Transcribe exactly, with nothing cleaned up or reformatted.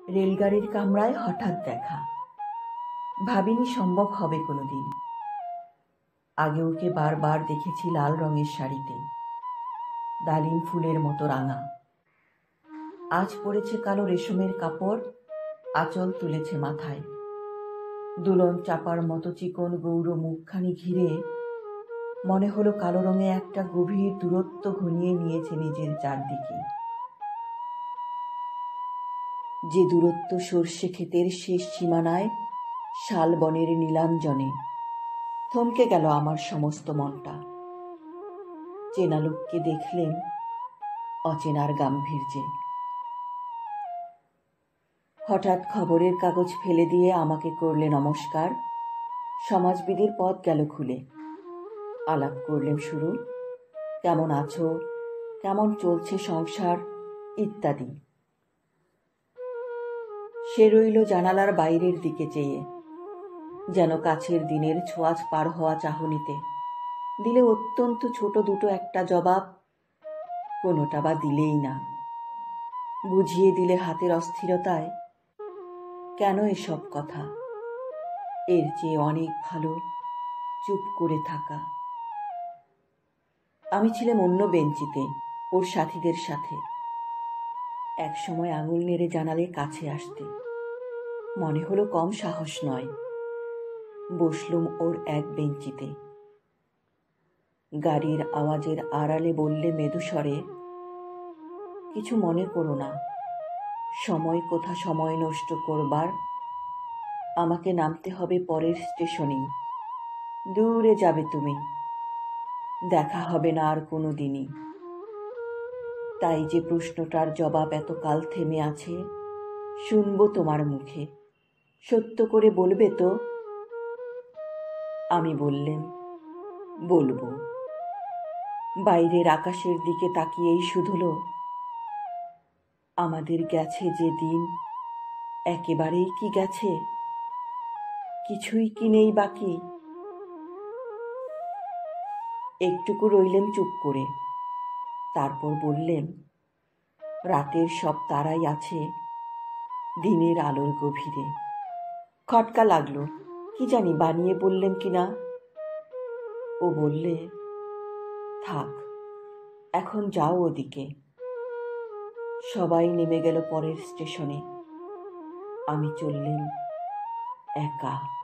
রেলগাড়ির কামরায় হঠাৎ দেখা। ভাবিনি সম্ভব হবে কোনোদিন। আগে ওকে বারবার দেখেছি লাল রঙের শাড়িতে, ডালিম ফুলের মতো রাঙা। আজ পরেছে কালো রেশমের কাপড়, আঁচল তুলেছে মাথায়। দুলন চাপার মতো চিকন গৌর মুখখানি ঘিরে মনে হলো কালো রঙে একটা গভীর দূরত্ব ঘনিয়ে নিয়েছে নিজের চারদিকে। যে দূরত্ব সর্ষে ক্ষেতের শেষ সীমানায় শালবনের নীলাঞ্জনে। থমকে গেল আমার সমস্ত মনটা। চেনা লোককে দেখলেন অচেনার গাম্ভীর্যে। হঠাৎ খবরের কাগজ ফেলে দিয়ে আমাকে করলে নমস্কার। সমাজবিধির পথ গেল খুলে। আলাপ করলেন শুরু, কেমন আছো, কেমন চলছে সংসার ইত্যাদি। সে রইল জানালার বাইরের দিকে চেয়ে, যেন কাছের দিনের ছোঁয়াচ পার হওয়া চাহনিতে। দিলে অত্যন্ত ছোট দুটো একটা জবাব, কোনোটা বা দিলেই না। বুঝিয়ে দিলে হাতের অস্থিরতায়, কেন এসব কথা, এর চেয়ে অনেক ভালো চুপ করে থাকা। আমি ছিলাম অন্য বেঞ্চিতে ওর সাথীদের সাথে। এক সময় আঙুল নেড়ে জানালে কাছে আসতে। মনে হলো কম সাহস নয়। বসলুম ওর এক বেঞ্চিতে। গাড়ির আওয়াজের আড়ালে বললে মৃদু স্বরে, কিছু মনে করো না, সময় কোথা সময় নষ্ট করবার। আমাকে নামতে হবে পরের স্টেশনেই। দূরে যাবে তুমি, দেখা হবে না আর কোনো দিনই। তাই যে প্রশ্নটার জবাব এতকাল থেমে আছে, শুনবো তোমার মুখে। সত্য করে বলবে তো? আমি বললেম, বলবো। বাইরের আকাশের দিকে তাকিয়েই শুধুলো, আমাদের গেছে যে দিন একেবারেই কি গেছে, কিছুই কি নেই বাকি। একটুকু রইলেম চুপ করে, তারপর বললেন, রাতের সব তারাই আছে দিনের আলোর গভীরে। খটকা লাগলো, কি জানি বানিয়ে বললেন কিনা। ও বললে, থাক এখন যাও ওদিকে। সবাই নেমে গেল পরের স্টেশনে। আমি চললেম একা।